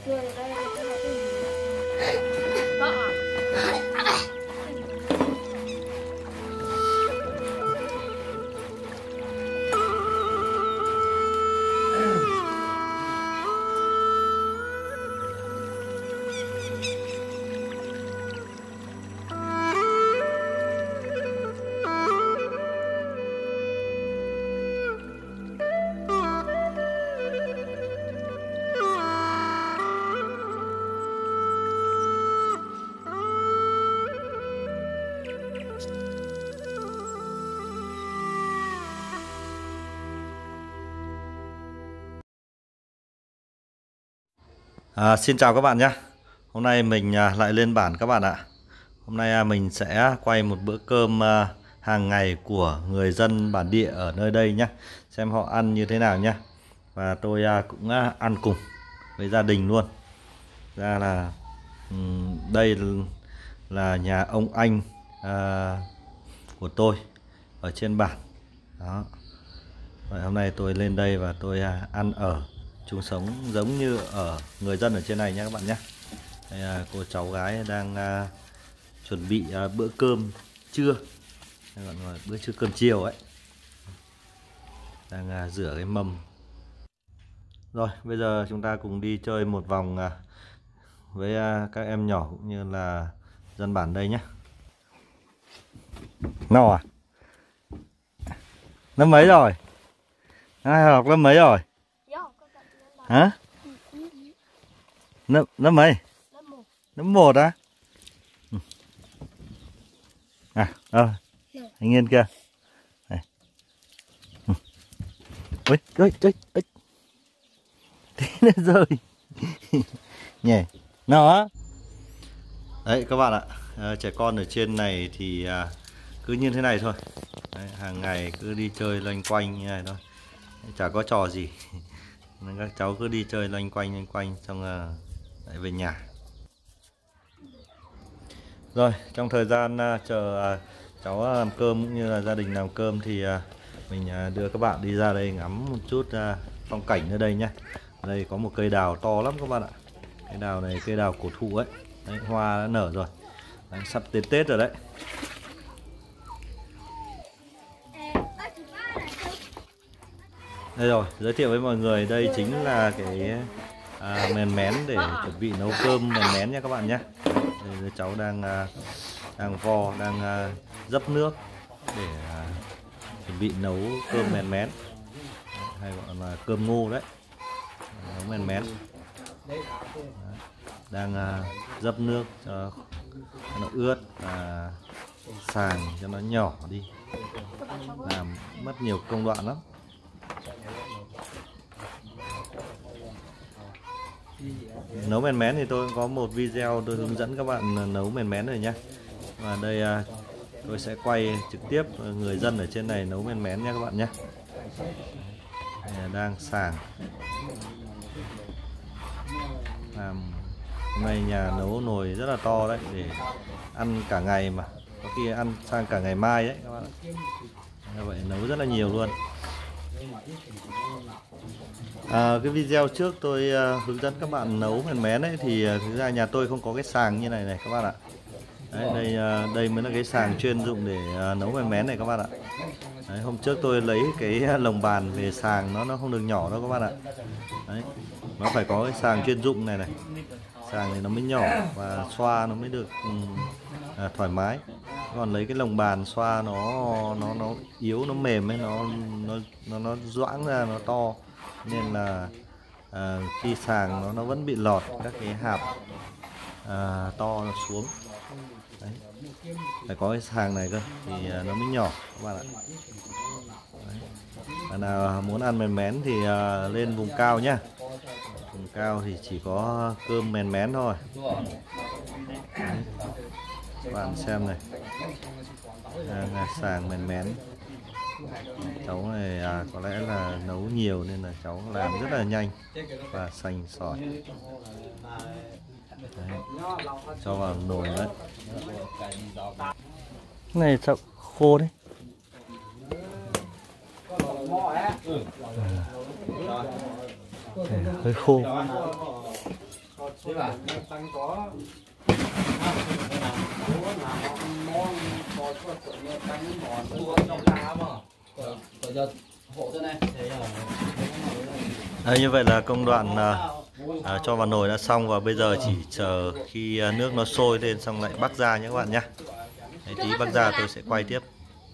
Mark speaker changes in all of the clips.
Speaker 1: Xin chào các bạn nhé. Hôm nay mình lại lên bản các bạn ạ. Hôm nay mình sẽ quay một bữa cơm hàng ngày của người dân bản địa ở nơi đây nhé. Xem họ ăn như thế nào nhé. Và tôi cũng ăn cùng với gia đình luôn. Ra là đây là nhà ông anh của tôi ở trên bản. Đó. Vậy hôm nay tôi lên đây và tôi ăn ở chung sống giống như ở người dân ở trên này nhé các bạn nhé. Đây, cô cháu gái đang chuẩn bị bữa cơm trưa, gọi là bữa trưa cơm chiều ấy, đang rửa cái mâm. Rồi bây giờ chúng ta cùng đi chơi một vòng với các em nhỏ cũng như là dân bản đây nhé. Nào à, lớp mấy rồi? Ai học lớp mấy rồi? Hả? Lớp mấy? Lớp 1 á? Anh Nghiên kia. Này. Ôi. Thế nó rơi. Nhỉ. Nào á? Đấy các bạn ạ, trẻ con ở trên này thì cứ như thế này thôi. Đấy, hàng ngày cứ đi chơi loanh quanh như này thôi. Chả có trò gì. Nên các cháu cứ đi chơi loanh quanh xong lại về nhà. Rồi trong thời gian chờ cháu làm cơm cũng như là gia đình làm cơm thì mình đưa các bạn đi ra đây ngắm một chút phong cảnh ở đây nhé. Ở đây có một cây đào to lắm các bạn ạ. Cây đào này cây đào cổ thụ ấy. Đấy, hoa đã nở rồi. Đấy, sắp đến Tết rồi đấy. Đây rồi, giới thiệu với mọi người, đây chính là cái mèn mén để chuẩn bị nấu cơm mèn mén nha các bạn nhé. Đây cháu đang dấp nước để chuẩn bị nấu cơm mèn mén, hay gọi là cơm ngô đấy, nấu mèn mén. Đang dấp nước cho nó ướt và sàng cho nó nhỏ đi, làm mất nhiều công đoạn lắm. Nấu mèn mén thì tôi có một video tôi hướng dẫn các bạn nấu mèn mén rồi nhé. Và đây tôi sẽ quay trực tiếp người dân ở trên này nấu mèn mén nha các bạn nhé. Đang sàng. Hôm nay nhà nấu nồi rất là to đấy, để ăn cả ngày mà, có khi ăn sang cả ngày mai đấy các bạn. Như vậy nấu rất là nhiều luôn. Cái video trước tôi hướng dẫn các bạn nấu mèn mén ấy thì thực ra nhà tôi không có cái sàng như này các bạn ạ. Đấy, đây mới là cái sàng chuyên dụng để nấu mèn mén này các bạn ạ. Đấy, hôm trước tôi lấy cái lồng bàn về sàng, nó không được nhỏ đâu các bạn ạ. Đấy, nó phải có cái sàng chuyên dụng này. Sàng này nó mới nhỏ và xoa nó mới được thoải mái. Còn lấy cái lồng bàn xoa nó yếu, nó mềm ấy, nó doãng ra, nó to, nên là khi sàng nó vẫn bị lọt các cái hạt to nó xuống. Đấy, phải có cái sàng này cơ thì nó mới nhỏ các bạn ạ. Bạn nào muốn ăn mèn mén thì lên vùng cao nhá. Vùng cao thì chỉ có cơm mèn mén thôi. Đấy, các bạn xem này, sàng mèn mén. Cháu này có lẽ là nấu nhiều nên là cháu làm rất là nhanh và sành sỏi. Đấy, cho vào nồi đấy. Cái này sao khô đấy. Hơi khô.
Speaker 2: tăng có
Speaker 1: Đấy, như vậy là công đoạn cho vào nồi đã xong, và bây giờ chỉ chờ khi nước nó sôi lên xong lại bắc ra nhé các bạn nhé. Đấy, tí bắc ra tôi sẽ quay tiếp.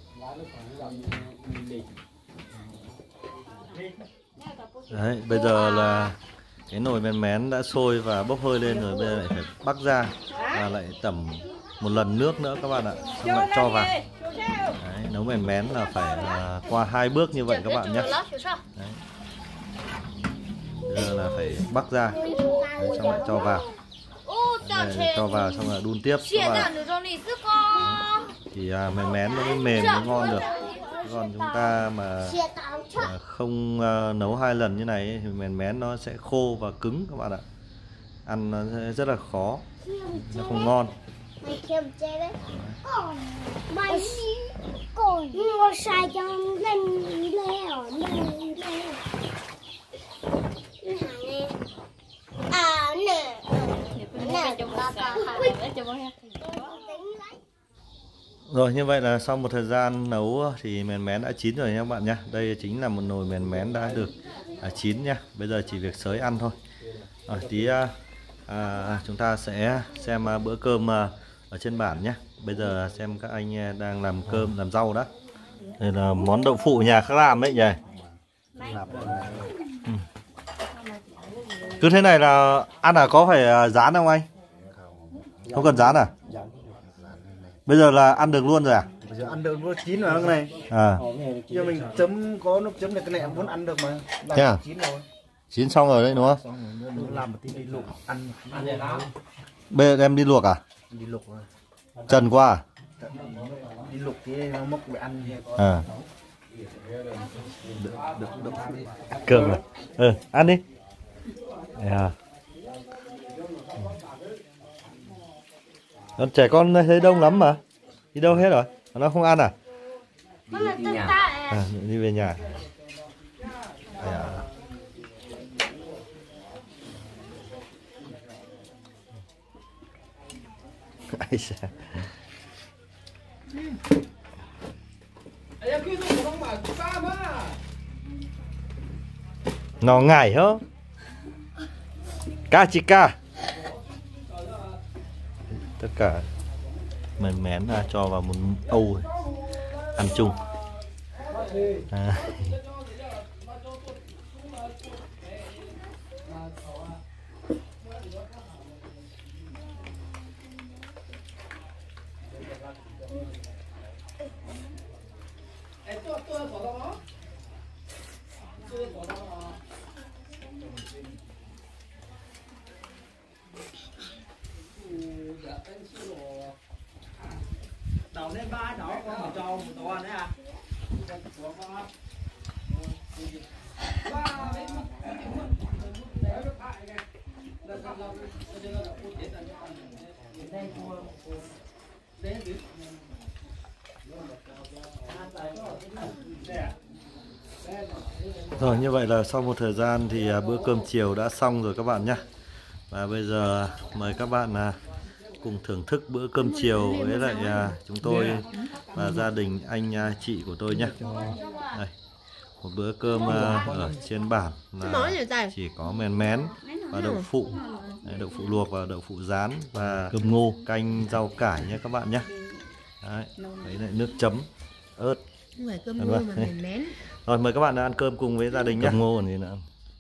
Speaker 1: Đấy, bây giờ là cái nồi men mén đã sôi và bốc hơi lên rồi, bây giờ lại phải bắc ra và lại tẩm một lần nước nữa các bạn ạ, xong lại cho vào. Đấy, nấu men mén là phải qua 2 bước như vậy các bạn nhé. Đấy. Bây giờ là phải bắc ra. Đấy, xong lại cho vào. Đấy, cho vào xong là đun tiếp các bạn. Thì men mén nó mới mềm mới ngon được. Còn chúng ta mà không nấu 2 lần như này ấy, thì men mén nó sẽ khô và cứng các bạn ạ. Ăn nó sẽ rất là khó, nó không ngon. Rồi, như vậy là sau một thời gian nấu thì men mén đã chín rồi nha các bạn nhé. Đây chính là một nồi men mén đã được chín nha. Bây giờ chỉ việc xới ăn thôi. Rồi, tí chúng ta sẽ xem bữa cơm ở trên bản nhé. Bây giờ xem các anh đang làm cơm, làm rau đó. Đây là món đậu phụ nhà khác làm đấy nhỉ. Cứ thế này là ăn có phải rán không anh? Không cần rán à? Bây giờ là ăn được luôn rồi à?
Speaker 2: Bây giờ ăn được nó chín rồi cái này. Giờ mình chấm có nước chấm được cái này muốn ăn được mà.
Speaker 1: Thế à?
Speaker 2: Chín rồi.
Speaker 1: Chín xong rồi đấy đúng không?
Speaker 2: Xong rồi làm một tí đi luộc ăn.
Speaker 1: Bây giờ em đi luộc à?
Speaker 2: Đi luộc rồi.
Speaker 1: Trần qua à?
Speaker 2: Đi luộc tí nó mốc để ăn. Được.
Speaker 1: Cơm rồi. Ăn đi. Trẻ con thấy đông lắm mà. Đi đâu hết rồi? Nó không ăn à? Đi về nhà. Nó ngại hả? Kachika. Tất cả men mén cho vào một âu ăn chung.
Speaker 3: Đầu lên ba đó con mà cho một to nữa à?
Speaker 1: Rồi, như vậy là sau một thời gian thì bữa cơm chiều đã xong rồi các bạn nhé. Và bây giờ mời các bạn cùng thưởng thức bữa cơm chiều với lại chúng tôi và gia đình anh chị của tôi nhé. Đây, một bữa cơm ở trên bản là chỉ có men mén và đậu phụ. Đấy, đậu phụ luộc và đậu phụ rán và cơm ngô, canh rau cải nhé các bạn nhé. Đấy, đấy lại nước chấm ớt.
Speaker 4: Cơm ngô mà men mén.
Speaker 1: Rồi, mời các bạn ăn cơm cùng với gia đình nhé. Cơm ngô còn gì nữa.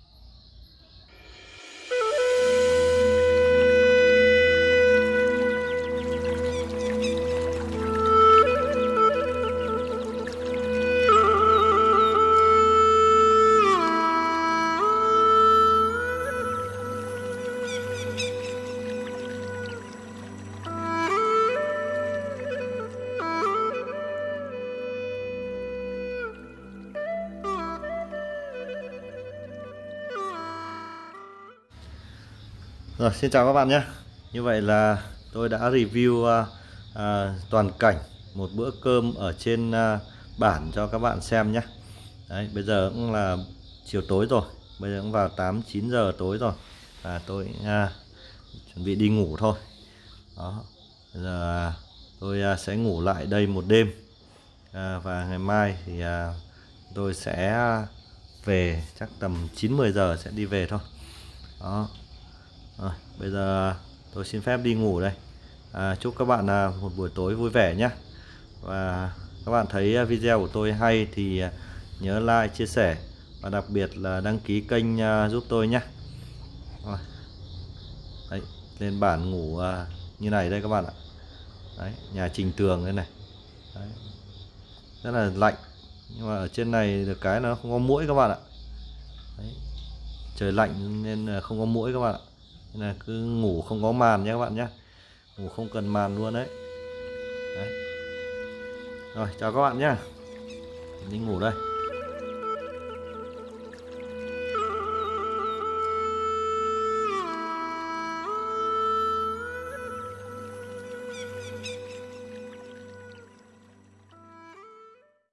Speaker 1: Rồi, xin chào các bạn nhé. Như vậy là tôi đã review toàn cảnh một bữa cơm ở trên bản cho các bạn xem nhé. Đấy, bây giờ cũng là chiều tối rồi. Bây giờ cũng vào 8-9 giờ tối rồi. Và tôi chuẩn bị đi ngủ thôi. Đó. Bây giờ tôi sẽ ngủ lại đây một đêm, và ngày mai thì tôi sẽ về, chắc tầm 9-10 giờ sẽ đi về thôi. Đó. Rồi, bây giờ tôi xin phép đi ngủ đây. Chúc các bạn một buổi tối vui vẻ nhé. Và các bạn thấy video của tôi hay thì nhớ like, chia sẻ và đặc biệt là đăng ký kênh giúp tôi nhé. Rồi. Đấy, lên bản ngủ như này đây các bạn ạ. Đấy, nhà Trình Tường đây này. Đấy. Rất là lạnh, nhưng mà ở trên này được cái nó không có muỗi các bạn ạ. Đấy. Trời lạnh nên không có muỗi các bạn ạ. Nên là cứ ngủ không có màn nhé các bạn nhé. Ngủ không cần màn luôn đấy. Đấy. Rồi, chào các bạn nhé. Đi ngủ đây.